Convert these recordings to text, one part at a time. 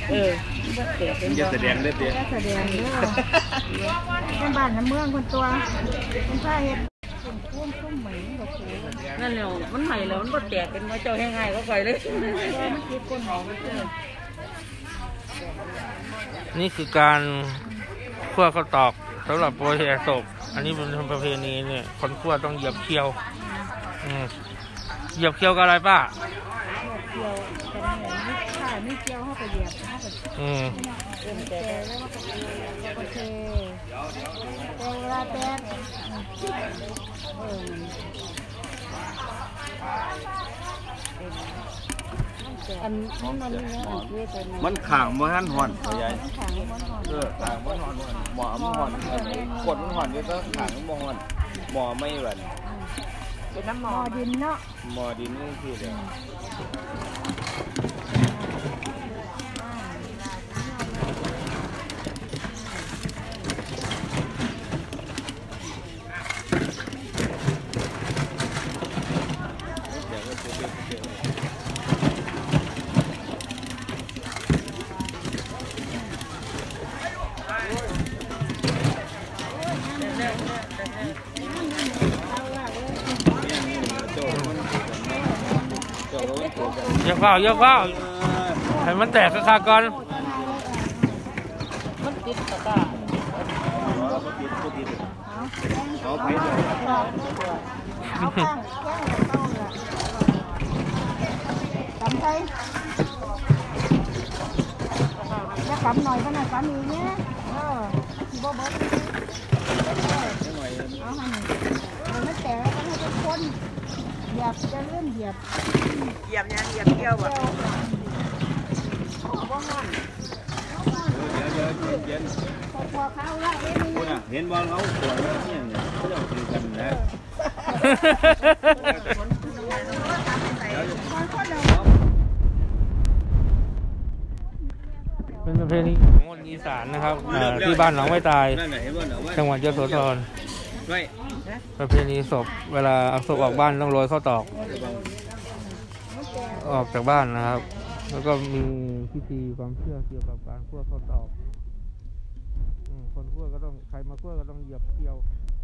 จะแสดงได้เตี้ยแสดงเด้อแม่บ้านน้ำเมืองคนตัวคนผ้าเห็ดคุ้มเหมือนกับกูนั่นแหละมันใหม่แล้วมันก็แตกเป็นไม้เจ้าแห้งง่ายก็ไปเลยมันคิดคนหอมนี่คือการคั่วข้าวตอกสำหรับโปรยแห่ศพอันนี้เป็นประเพณีเนี่ยคนคั่วต้องเหยียบเคี้ยวเหยียบเคี้ยวกับอะไรป้าเคี้ยวแต่เนี่ยนี่ค่ะนี่เคี้ยวเข้าไปเหยียบเข้าไปเตะแล้วก็เทเวลาแตกอันมันข่างมันหันห่อนใหญ่ข่างมันห่อนหมอมันห่อนกดมันห่อนเยอะก็ข่างมันห่อนหมอไม่หวั่นเป็นน้ำหมอดินเนาะหมอดินนี่คือเดียวยกเข้าให้มันแตกคาก่อนมันติดตะกร้าเอาไปเลยเอาข้างตำไทยจะตำหน่อยก็หน่อยตำอีกเนี่ยที่บ่เบิดเอาให้มันไม่แตกแล้วก็ให้ทุกคนเหยียบจะเลื่อนเหยียบยังเหยียบเกี่ยวแบบว่าห้อนเย็นพอเขาละเห็นบอลเขาสวยเนี่ยเขาจะคือกันนะเป็นประเพณีของคนอีสานนะครับที่บ้านหนองไม้ตายจังหวัดยโสธรประเพณีศพเวลาเอาศพออกบ้านต้องโรยข้าวตอกออกจากบ้านนะครับแล้วก็มีพิธีความเชื่อเกี่ยวกับการคั่วข้าวตอกคนคั่วก็ต้องใครมาคั่วก็ต้องเหยียบเกลียว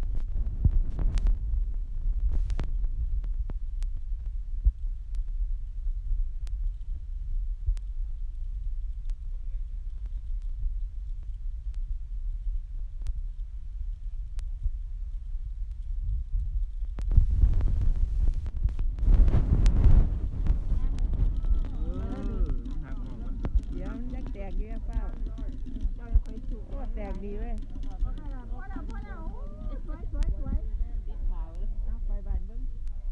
แตกดีเลยไปบ้านเบิ้ง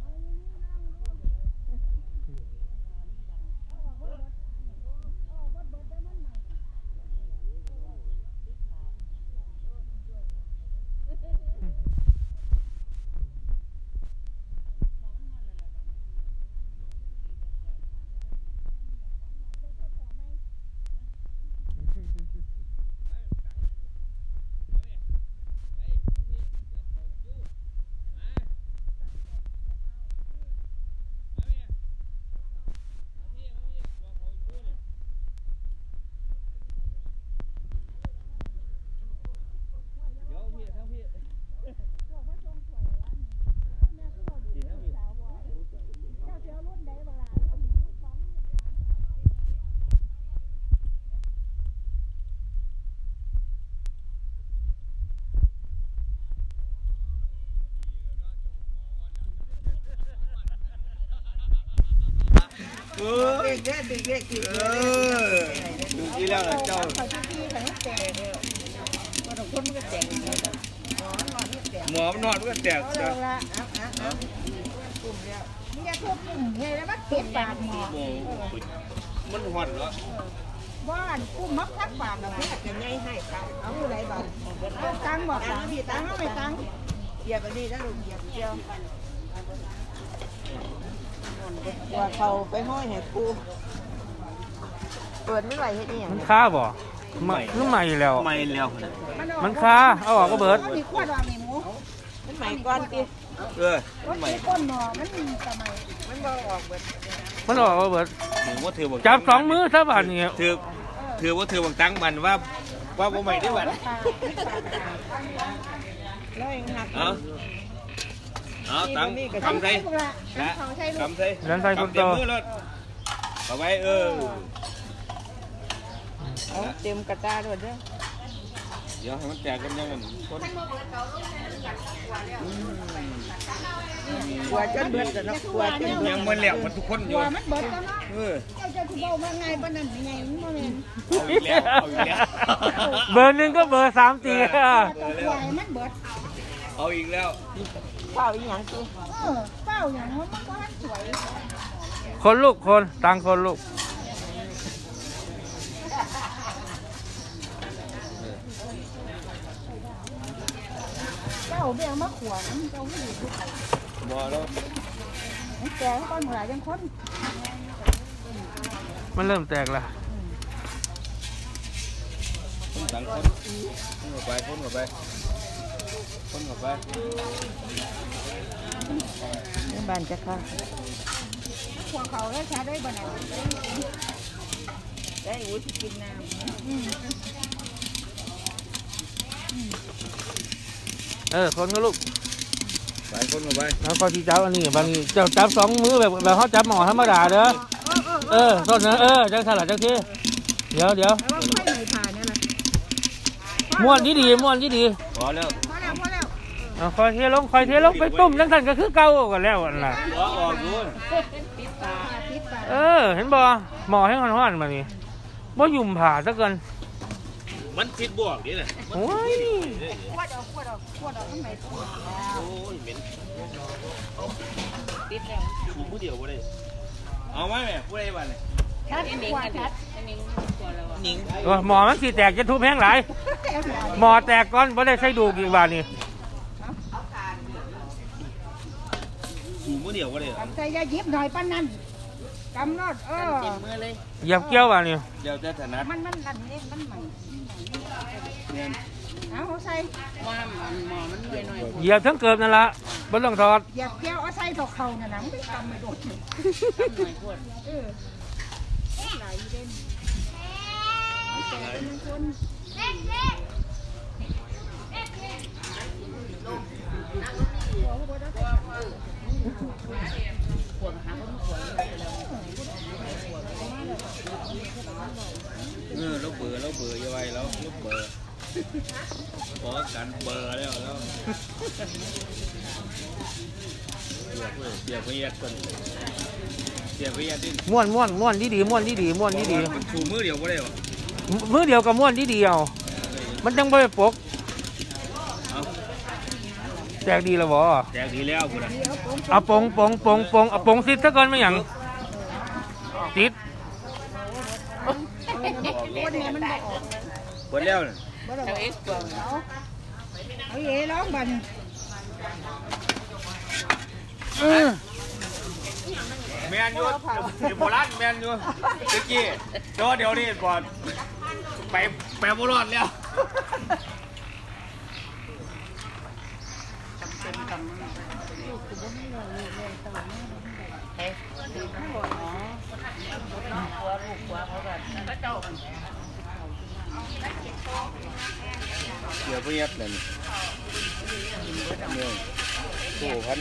เด็กดูกี่แล้วเจ้าหมอมันนอนมันก็แตกนี่จะทุบกลุ่มเฮ้ยแล้วมันเก็บบาดหมอมันหอนเหรอบ้านกุ้มมักทักบาดเราเพื่อจะง่ายให้เขาเอาอะไรบาดตังบอกตังพี่ตังเอาไม่ตังเหยียบอันนี้แล้วลูกเหยียบเดียวว่าเขาไปห้อยให้กูเปิดไม่ไหวเฮ็ดนี่อย่างมันค้าบ่ไม่ใหม่แล้วมันค้าเอาออกก็เบิดมีขวดวางมีหมูมันใหม่ก่อนติใหม่ก้นหนอมันสมัยมันบ่ออกเบิดมันออกก็เบิดจับ2 มือซะบาดนี้ถือถือว่าถือบังตังมันว่าบ่ใหม่ได้บัดแล้วเองหักเอาตังกำใส่กำใส่ดันไทยคนโตมือเลยเอาไว้เอาเต็มกระตาด้วยเด้อเดี๋ยวให้มันแตกกันยังไงคนกลัวจนเบิดแต่นะกลัวจนเบิดยังมันแล้วมันทุกคนอยู่มันเบิดแล้วเนาะเจ้าที่บอกว่าไงบ้านนั้นไงมันบ่แม่นเอาอีกแล้วเบอร์หนึ่งก็เบอร์3 ตีตัวควายมันเบิดเอาอีกแล้วเฝ้าอีหยังติเฝ้าหยังมันก็หันสวยคนลูกคนตังคนลูกเจ้าเบี้ยมาขวางมันเจ้าไม่ดีบ่แล้วมันแกงก้อนหลายจังคนมันเริ่มแตกละตังคนเข้าไปคนเข้าไปบ้านจะค่ะขวางเขาแล้วชาได้บ่น่ะได้อุ้ยกินน้ำคนก็ลูกไปคนเข้าไปแล้วก็ที่จับอันนี้บางทีเจ้าจับ2 มือแบบเขาจับหมอธรรมดาเด้อต้นนะจังสลัดจังที่เดี๋ยวแล้วว่าค่อยไหนผ่านเนี่ยแหละม้วนที่ดีพอแล้วพอแล้วคอยเทลงไปตุ่มจังสันก็คือเก่ากันแล้วนั่นล่ะออกดูปิดปากเห็นบ่หมอให้ฮ้อนๆมานี่บ่ยุ่มผ่าซะเกินมันติดบวกนี่แหละโอ้ยขวดออกข้างในตัวโอ้ยเหม็นปิดแล้วถูผู้เดียวบ่ได้เอาไหมแม่ผู้ใดบ้านนี่ชัดขวดชัดนิ่งหมอมันสิแตกจะทุบแห้งหลายหมอแตกก่อนบ่ได้ใช้ดูกอีกบาดนี้ถูผู้เดียวบ่ได้ใจอย่ายิบหน่อยป้านั่นกำรอดเหยียบเกี้ยวบาดนี้เดี๋ยวแต่ถนัดมันลันเล่นมันใหม่เนี่ยเอาใส่หมอมันเยอะหน่อยเหยียบทั้งเกือบนั่นละบ่ต้องถอดอย่าเกี่ยวเอาใส่ตกเข่าน่ะนะไม่กำไม่โดดหลายเด่นคนเราเบื่ออย่าไว้แล้วเบื่อขอกันเบื่อแล้วเสียบไปยัดก่อนเสียบไปยัดดิม้วนดีถูมือเดียวบ่ได้หรอมือเดียวกับม้วนดีเอามันจังบ่ได้ปกแตกดีแล้วบ่แตกดีแล้วกูนะเอาปงเอาปงซิดซะก่อนไม่หยังติดคนเนี่ยมันบอกหมดแล้วเอาเอ็กซ์ก่อนเอาเอ๋ร้องบันแมนยูโบราณแมนยูตะกี้เดี๋ยวนี่ก่อนไปโบราณแล้ว เดี๋ยวไปยัดเลยเนี่ยตู้พัน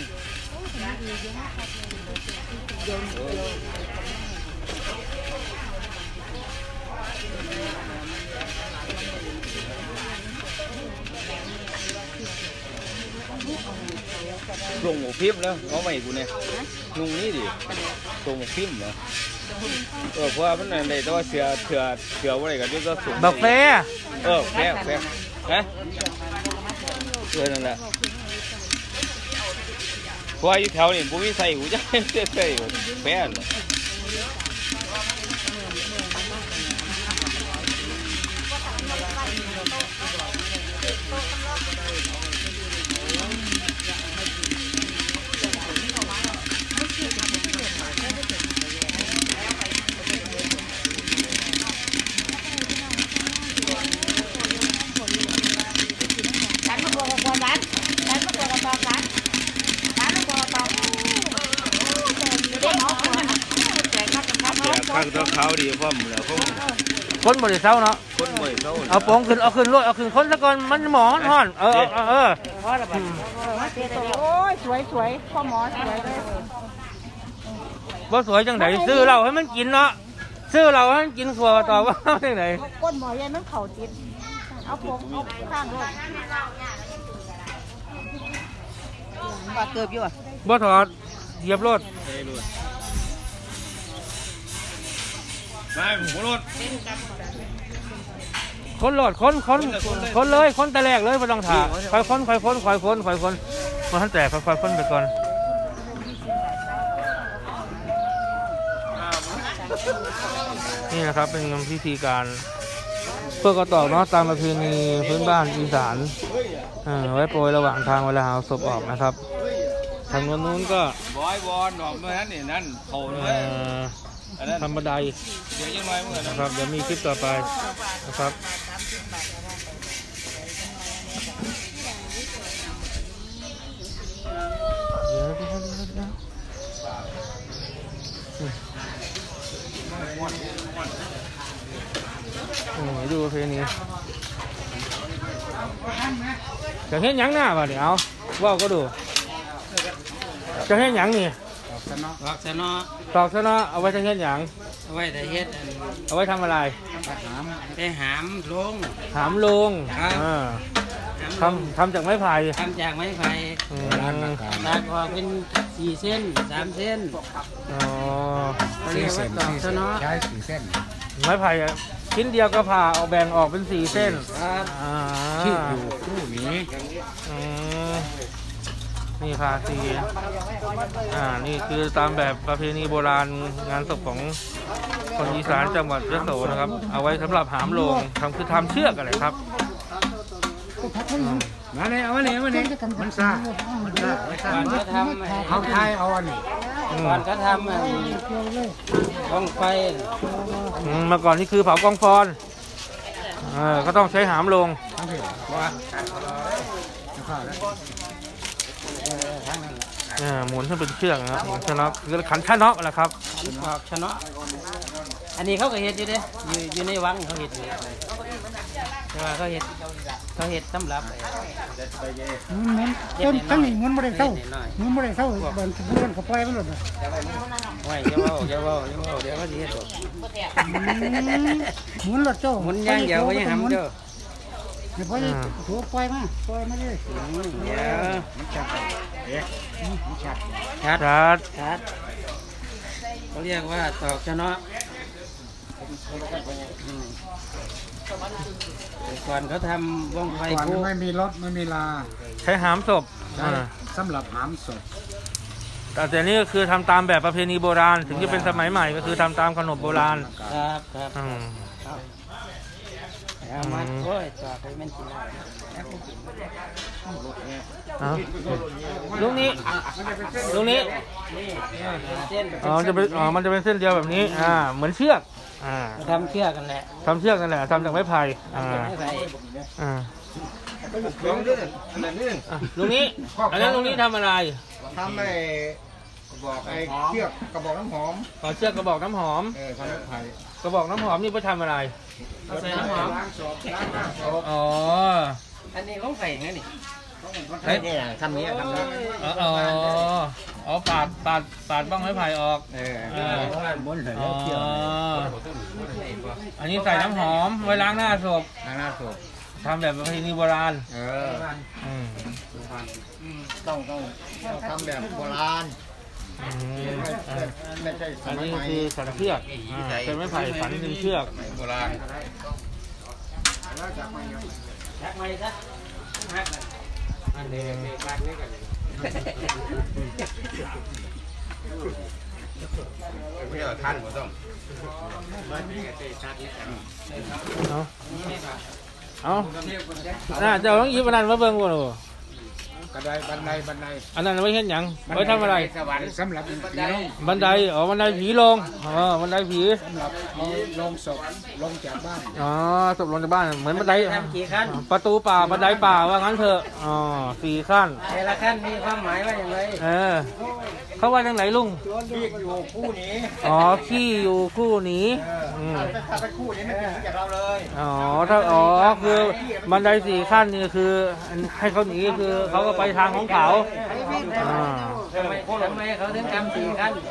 ส่งหมูพิมพ์แล้วเอาใหม่กูเนี่ยนุ่งนี่ดิส่งหมูพิมพ์เหรอเพราะว่ามันในตัวเสือว่าอะไรกันที่จะส่งบักแฟแฟฮะนั่นแหละเพราะอยู่แถวนี่ผมมีใส่หูจะใส่แฟนเลยข้างตัวเขาดีพ่อมแล้วพ่อคนบริเศร้าเนาะคนบ่อยเท่าเอาโป่งขึ้นเอาขึ้นรถเอาขึ้นคนซะก่อนมันหมอมันห่อนเออโอ้ยสวยพ่อหมอสวยเลยบ่สวยจังไหนซื้อเราให้มันกินเนาะซื้อเราให้มันกินขัวต่อว่าจังไหนก้นหมอใหญ่มันเข่าติดเอาผมเอาข้างด้วยบาดเกือบอยู่อ่ะบ่ถอดเหยียบรถมาหัวรถคนรถคนเลยคนแต่แรกเลยไม่ต้องถ่าค่อยคนมันท่านแตกค่อยคนไปก่อนนี่นะครับเป็นพิธีการเพื่อกระตอกเนาะตามประเพณีพื้นบ้านอีสานไว้โปรยระหว่างทางเวลาเอาศพออกนะครับทางนู้นก็บอยบอลหนอมเมื่อนั้นนี่นั่นเขาเลยทำบันไดเดี๋ยวยังไงเมื่อนั้นนะครับเดี๋ยวมีคลิปต่อไปนะครับดูเพลงนี้จะเห็นยังหน้าป่ะเดี๋ยวว่าก็ดูจะเห็นยังนี่ตอกชนะตอกชนะเอาไว้จะเห็นยังเอาไว้แต่เฮ็ดเอาไว้ทำอะไรไปหามลงหามลงทำจากไม้ไผ่ทำจากไม้ไผ่ตัดออกเป็น4 เส้น 3 เส้นอ๋อเรียกว่าตอกชนะใช้4 เส้นไม้ไผ่ชิ้นเดียวก็ผ่าเอาแบ่งออกเป็น4 เส้นที่อยู่คู่นี้นี่ผ่าสีนี่คือตามแบบประเพณีโบราณงานศพของคนอีสานจังหวัดยโสนะครับเอาไว้สำหรับหามโลงคือทำเชือกอะไรครับมาเลยเอามาเลยมันซ่าก่อนเขาทำเขาไทยเอาอันนี้ก่อนเขาทำกองไฟเมื่อก่อนนี่คือเผากองฟอนก็ต้องใช้หามลงหมุนให้เป็นเชือกนะครับชนะคือขันชนะแหละครับตอกชนะอันนี้เขาก็เห็ดอยู่เด้อยู่ในวังเขาเห็ดอยู่แต่ว่าเขาเห็ดสำหรับต้นทั้งนี้มันไม่ได้เข้ามันไม่ได้เข้าบนเรื่องเขาปล่อยมันหลุดไว้อย่าเว้าเดี๋ยวเขาสิเฮ็ดหรอกหมุนหลุดเจ้าหมุนย่างเดียวก็ยังหำเจ้าเดี๋ยวพ่อจะถูปล่อยมาเลยเดี๋ยวชัดเขาเรียกว่าตอกชนะก่อนเขาทำวงไฟก่อนไม่มีรถไม่มีลาใช้หามศพสำหรับหามศพแต่นี่ก็คือทำตามแบบประเพณีโบราณถึงจะเป็นสมัยใหม่ก็คือทำตามขนบโบราณครับเอามาโอ้ยตอกไปมันกินลูกนี้มันจะเป็นเส้นเดียวแบบนี้เหมือนเชือกทำเชือกกันแหละทำจากไม้ไผ่ลุงนี้อันนั้นลุงนี้ทำอะไรทำไอ้บอกไอ้เชือกกระบอกน้ำหอมเชือกกระบอกน้ำหอมทำไม้ไผ่กระบอกน้ำหอมนี่ไปทำอะไรใส่น้ำหอมอันนี้ของใส่ไงนี่ทำนี้ปาดบ้างไม้ไผ่ออกอันนี้ใส่น้ำหอมไว้ล้างหน้าศพทำแบบประเพณีโบราณต้องทำแบบโบราณอันนี้คือสันเชือกเป็นไม้ไผ่ฝันเป็นเชือกโบราณอันนี้ไม่เอาท่านก็ต้องเอาเจ้าต้องยิบอันนั้นมาเบิ่งก่อนกระไดบันไดอันนั้นไว้เห็นหยังไว้ทำอะไรสวรรค์สำหรับผีลงบันไดบันไดผีลงบันไดผีสำหรับเอาลงศพลงจากบ้านศพลงจากบ้านเหมือนบันไดทำกี่ขั้นประตูป่าบันไดป่าว่างั้นเถอะ4 ขั้นแต่ละขั้นมีความหมายว่าอย่างไรเขาว่าจังไหนลุงขี้อยู่คู่นี้ขี้อยู่คู่หนีถ้าไปคู่นี้ไม่ถึงจากเราเลยคือบันได4 ขั้นนี่คือให้เขาหนีคือเขาก็ไปทางของเขาทำไมเขาถึงทำ4 ขั้น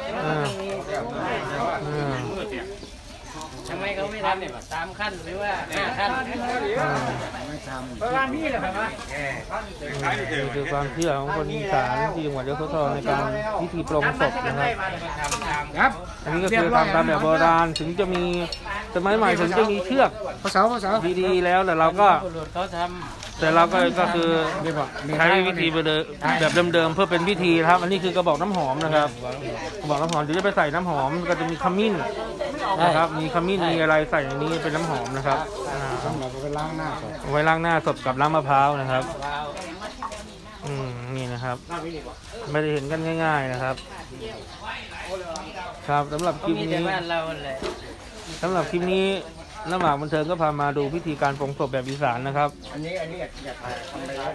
ทำไมเขาไม่ทำ3 ขั้นหรือว่า5 ขั้นไม่ทำเพราะว่านี่แหละครับว่าคือความเชื่อของคนอีสานที่จังหวัดยโสธรในการพิธีปลงศพนะครับครับอันนี้ก็คือทำตามแบบโบราณถึงจะมีสมัยใหม่ถึงจะมีเชือกภาษาดีๆแล้วแต่เราก็เขาทแต่เราก็คือใช้วิธีแบบเดิมๆเพื่อเป็นพิธีครับอันนี้คือกระบอกน้ำหอมนะครับกระบอกน้ำหอมเดี๋ยวจะไปใส่น้ำหอมก็จะมีขมิ้นนะครับมีขมิ้นมีอะไรใส่ในนี้เป็นน้ำหอมนะครับสำหรับไปล้างหน้าศพไว้ล้างหน้าศพกับน้ำมะพร้าวนะครับนี่นะครับไม่ได้เห็นกันง่ายๆนะครับครับสำหรับคลิปนี้น้ำหมากบันเทิงก็พามาดูพิธีการปลงศพแบบอีสานนะครับอันนี้อยากทำไปแล้ว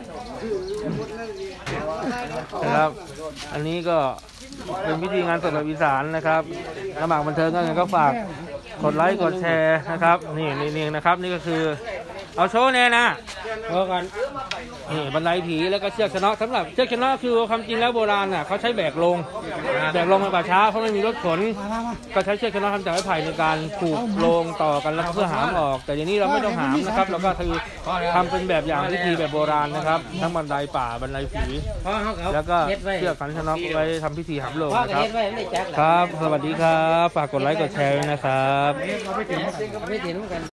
นะครับอันนี้ก็เป็นพิธีงานศพแบบอีสานนะครับน้ำหมากบันเทิงก็ฝากกดไลค์กดแชร์นะครับนี่นะครับนี่ก็คือเอาโชว์เนี่ยนะโชว์กันนี่บันไดผีแล้วก็เชือกชนะสำหรับเชือกชนะคือความจริงแล้วโบราณน่ะเขาใช้แบกลงในป่าช้าเพราะไม่มีรถขนก็ใช้เชือกชนะทำจากไม้ไผ่ในการผูกโลงต่อกันแล้วเพื่อหามออกแต่อย่างนี้เราไม่ต้องหามนะครับเราก็คือทำเป็นแบบอย่างพิธีแบบโบราณนะครับทั้งบันไดป่าบันไดผีแล้วก็เชือกขันชนะไว้ทำพิธีหามโลงนะครับครับสวัสดีครับฝากกดไลค์กดแชร์นะครับไม่ถึงกัน